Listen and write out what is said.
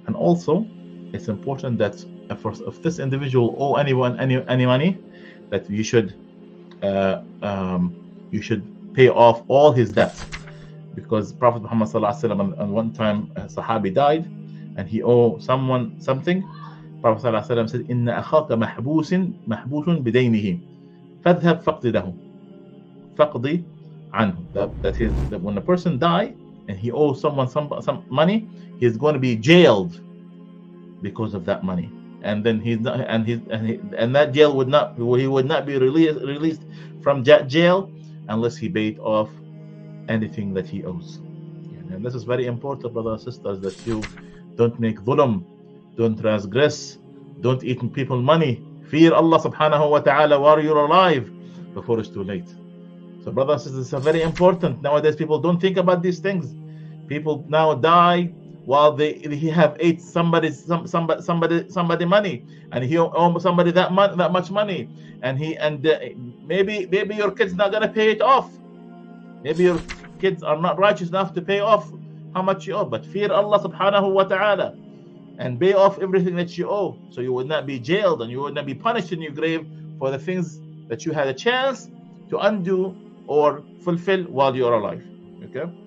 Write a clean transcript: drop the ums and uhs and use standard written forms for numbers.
And also, it's important that if this individual owe anyone any money, that uh, um, you should pay off all his debts, because Prophet Muhammad sallallahu alaihi wasallam, on one time a Sahabi died and he owed someone something. Prophet sallallahu alaihi wasallam said, "Inna akhaka mahbusun bidaynihi, fadhhab faqdidahu, faqdi anhu." That when a person die and he owes someone some money, he's going to be jailed because of that money, and then he's not, and that jail would not he would not be released from jail unless he paid off anything that he owes. And this is very important, brothers and sisters, that you don't make dhulm, don't transgress, don't eat people's money. Fear Allah subhanahu wa ta'ala while you're alive before it's too late. So, brothers and sisters, it's very important. Nowadays, people don't think about these things. People now die while he have ate somebody money, and he owe somebody that much money, and maybe your kid's not gonna pay it off. Maybe your kids are not righteous enough to pay off how much you owe. But fear Allah subhanahu wa ta'ala and pay off everything that you owe, so you would not be jailed and you would not be punished in your grave for the things that you had a chance to undo or fulfill while you're alive. Okay?